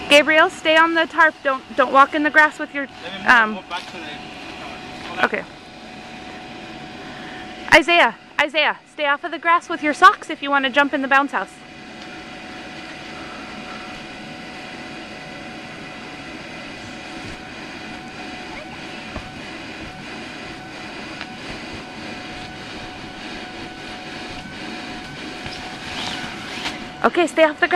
Gabriel, stay on the tarp. Don't walk in the grass with your Go back to the... Okay. Isaiah, stay off of the grass with your socks if you want to jump in the bounce house. Okay, stay off the grass.